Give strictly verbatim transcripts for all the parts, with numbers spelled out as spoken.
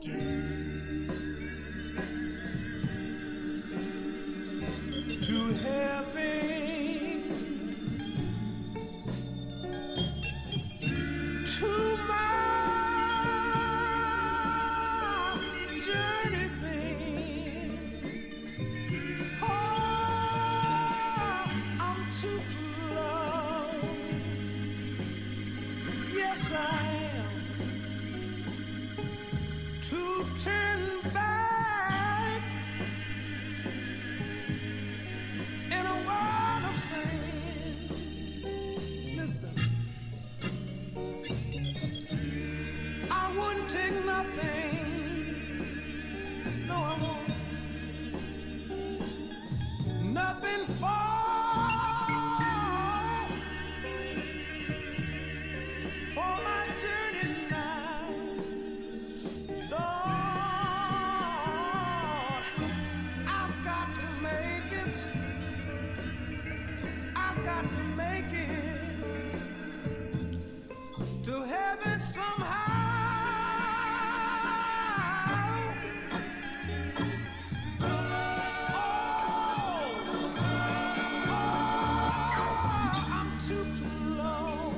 to help me to my journey's end. Oh, I'm too close. Yes, I am. To turn back in a world of sin. Listen, I wouldn't take nothing. No, I won't. Nothing for for my journey now. Lord, I've got to make it. I've got to make it to heaven somehow. Oh, oh, I'm too close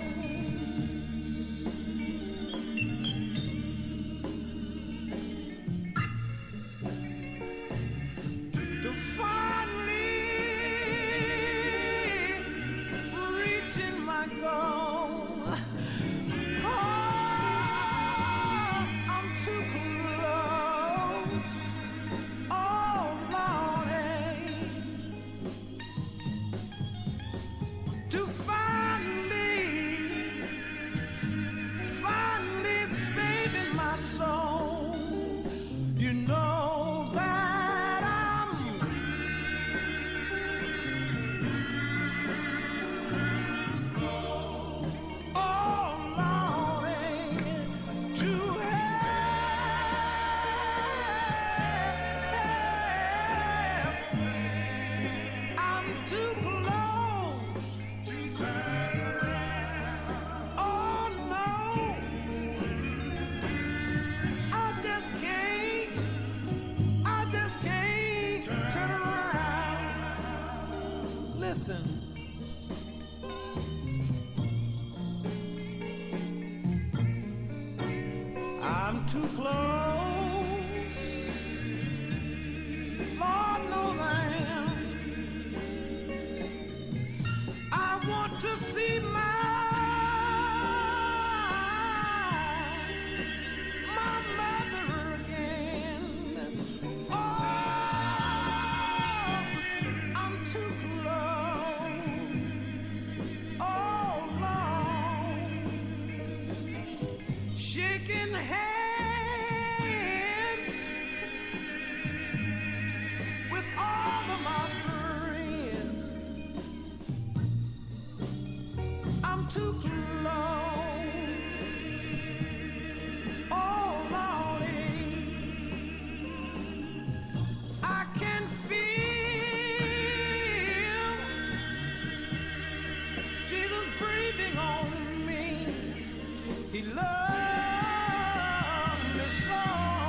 to finally reaching my goal. Oh, I'm too close. Oh, Lordy, to finally, finally saving my soul. You know that I'm oh, Lordy, to help. I'm too close to turn around. Oh, no, I just can't, I just can't turn around. Listen. I'm too close. Lord knows I am. I want to see my my mother again. Oh, I'm too close. Oh, Lord, shaking hands with all of my friends. I'm too close. Oh, Lordy, I can feel Jesus breathing on me. He loves me so.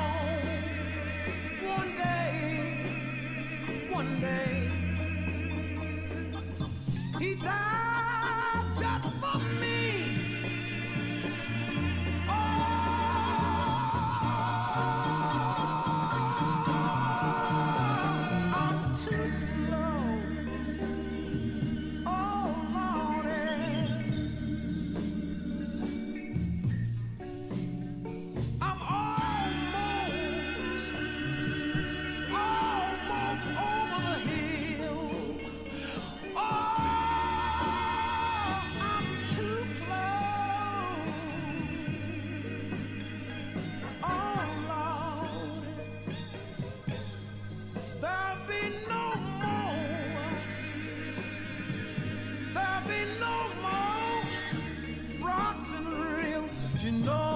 One day, one day, He died just for me. Oh, I'm too close. Oh, Lordy, I'm almost, almost over the hill. Oh, I'm too close. Oh, Lord, there'll be no more, there'll be no more rocks and reels. You know